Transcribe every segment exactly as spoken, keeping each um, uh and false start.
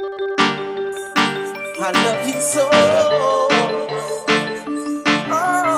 I love you so. Oh,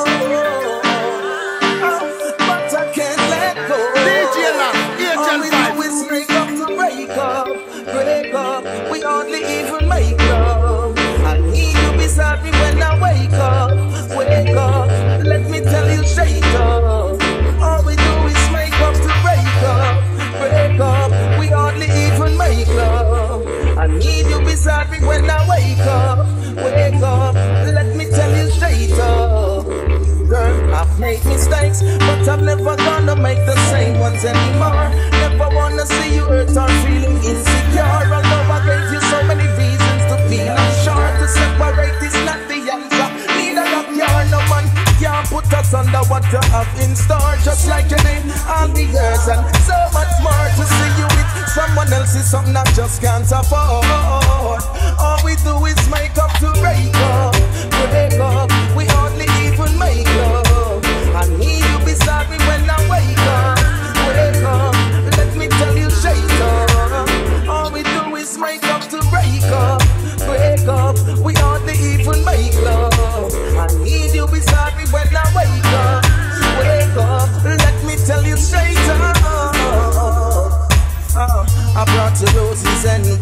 oh, but I can't let go. All we do is break up to break up, break up. We hardly even make love. I need you beside me when I wake up, wake up. Let me tell you straight up. All we do is make up to break up, break up. We hardly even make love. I need you beside me when I wake up, wake up. Let me tell you straight up. Girl, I've made mistakes, but I'm never gonna make the same ones anymore. Never wanna see you hurt or feeling insecure. Although I gave you so many reasons to feel unsure. To separate is not the answer. Neither of you or no one can put us under what you have in store. Just like you did all the years and so much more. To see you with someone else is something I just can't afford. All we do is make up to break up, break up. We hardly even make love. I need you beside me when I wake up, wake up. Let me tell you straight up. All we do is make up to break up, break up. We hardly even make love. I need you beside me when I wake up, wake up. Let me tell you straight up. Uh, I brought you roses and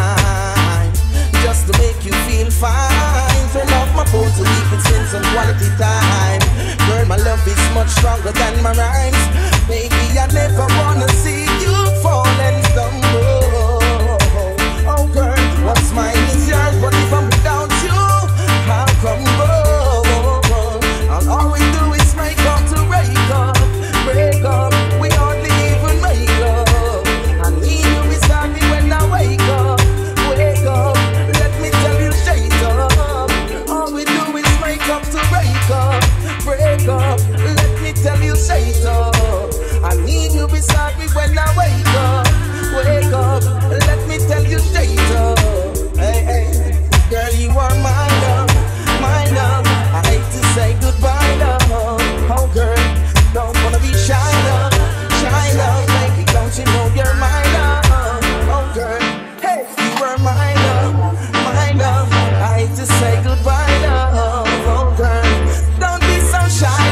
wine just to make you feel fine. Turn off my phone so we can spend some quality time. Girl, my love is much stronger than my rhymes. Baby, I never wanna see you fall and stumble. Oh girl, what's mine is yours, but if I'm without you, I'll crumble. And all we do is make up to break up, break up. We hardly even make love. I need you beside me when I wake up, wake up. Let me tell you straight up. All we do is make up to break up, break up. Let me tell you straight up. I need you beside me when I wake up, wake up. Let me tell you straight up. Hey, hey. Girl, you are my love, my love. I hate to say goodbye, love. Oh girl, don't wanna be shy, love, shy, love. Baby, don't you know you're my love? Oh girl, hey, you are my love, my love. I hate to say goodbye, love. Oh girl, don't be so shy,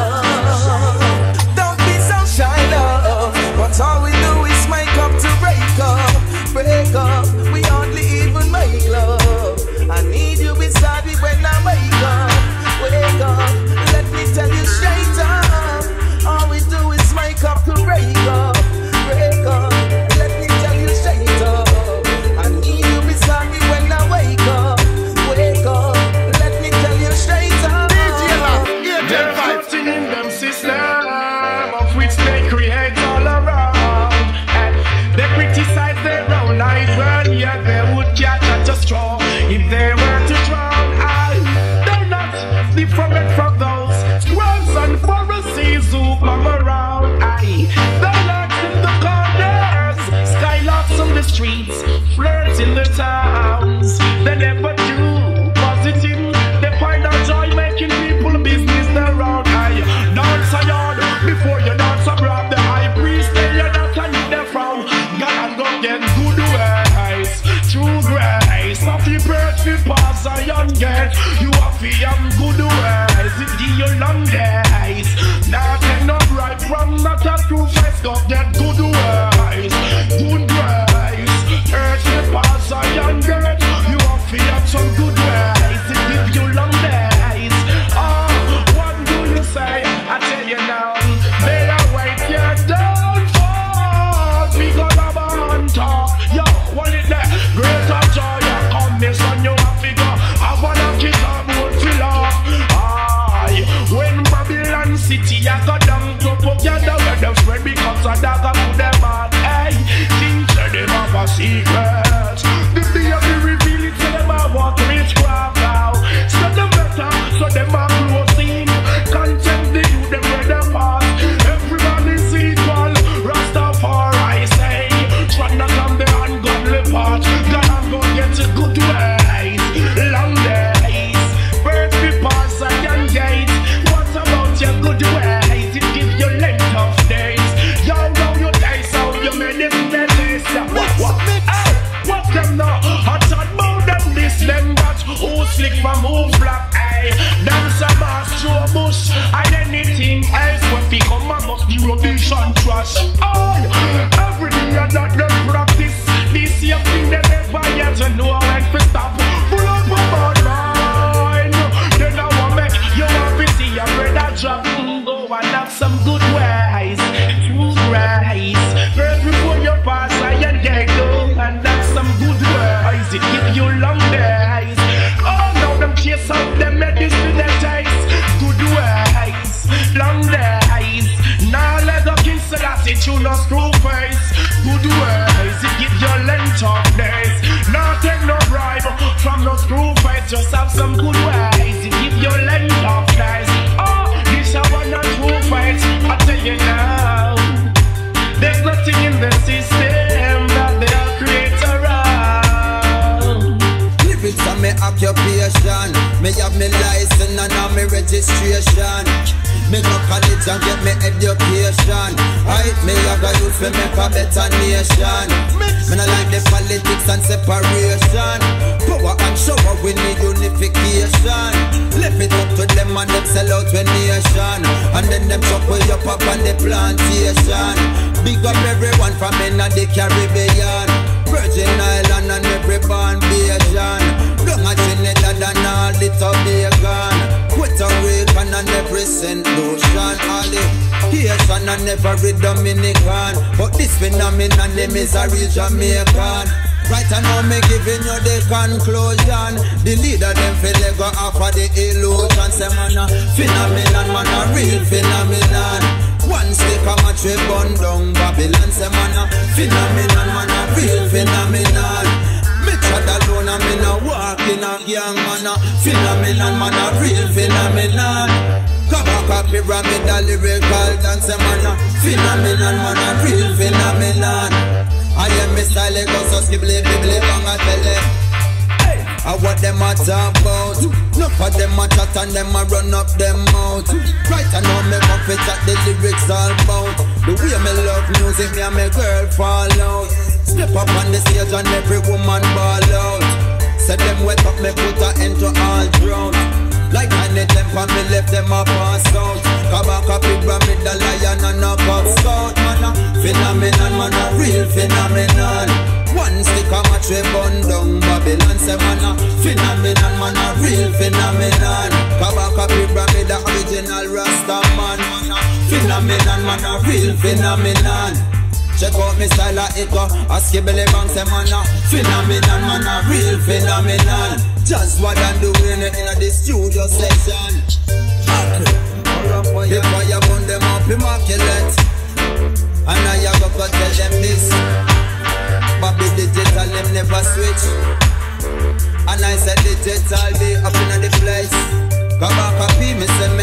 love. Don't be so shy, love. But all we do is make up to break up, break up. We hardly even make love. I need you beside me when I wake up, wake up. Let me tell you straight up. All we do is make up to break up, break up. Let me tell you straight up. I need you beside me when I wake up, wake up. Let me tell you straight up. They're fighting in them system of which they create all around, and they criticize their own life. Well, yeah, they would catch at a straw if they were to drown. I, they're not different from those scribes and Pharisees who come around. I, they're locked in the corners, skylocks on the streets, flirts in the towns. They never do positive. They find out joy making people business around. I dance a yard before you dance abroad. The high priest tell you that I need the frown. God and go get good ways through grace. Not the birth we pass a young get. You have to have good ways. It give you long days. Now take no bribe from not a true face. Go get good ways, good grace. Earth we pass a young get. You have to have some good ways. It give you long days. Oh, what do you say? I tell you now, better wait your downfall. Because I'm a hunter. Yo, what is that? Greater joy, you come this on you have to go. I wanna kick a boat fill up. Aye, when Babylon City, I got down to together where them spread because I dog up to them all. Hey, things that they have a secret. The day of the reveal it to them, I walk witchcraft now. So them better, so them are closing. Content they do them where them pass. Everybody's equal, Rastafari say. Try not on the ungodly part. Gotta go get a good ways. Long days, birds be pass a young gate. What about your good ways? It give you length of days. Yo, know your days, how you made it in the days. What, what? Hey, What them know? I thought about them this, them that. Who slick from move black eye? Dance a mass through a bush. And anything else when we come and must be rubbish and trash. Oh, every day I not them practice. This same thing they never yet to know when to stop. Pull up a bad mind. Then I want make you want to see your brother drop. Go and have some good ways. True grace. First before you pass I and get go and have some good ways. It give you long days. Oh now them chase out them medicine their taste. Good ways. Long days. Now let the king say that's it you no screw face. Good ways. It give you length of days. Now take no bribe from no screw face. Just have some good ways. It give you length of days. Oh this a one and true fight. I tell you now. There's nothing in the system that they are create around. Lyrics are my occupation. Me have me license and have me registration. Me go college and get me education. Right, me have the youth to make a better nation. Me no like the politics and separation. Power and shower we need unification. Left it up to them and them sell out when nation. And then them chop way up up on the plantation. Big up everyone from in the Caribbean, Virgin Island and every born Bajan. Down at Trinidad and all the Tobago, Puerto Rican and every Saint Lucian. All the Haitian and every Dominican. But this phenomenon name is a real Jamaican. Right now me giving you the conclusion. The leader them feel they go offer the illusion. Say man a phenomenon, man a real phenomenon. One stick a match we burn down Babylon. Say man a phenomenon, man a real phenomenon. Me trod alone and me no walk in a young man a phenomenon, man a real phenomenon. Kabaka, Pyradim, a lyrical dance, man a phenomenon, man a real phenomenon. I am Mister Lego, so skibble, bibble, bang a tele. I what them a talk about. Enough of them a chat and them a run up them mouth. Right I know me come fit at the lyrics all about. The way me love music, me and my girl fall out. Step up on the stage and every woman ball out. Say them wake up, me put her into all drought. Like I need them for me left them a pass out. Kabaka, Pyradim, the lion and a pop scout. Man a phenomenon, man a real phenomenon. One stick a match we burn down Babylon. Say man a phenomenon, man a real phenomenon. Kabaka, Pyradim, the original Rasta man. Man a phenomenon, man a real phenomenon. Check out me style a echo, a skibble bang. Say man a phenomenon, man a real phenomenon. Just what I'm doing in the studio session. The fire burn them up immaculate. And I have to tell them this. Bobby digital them never switch. And I said digital be up in the place. Kabaka P me say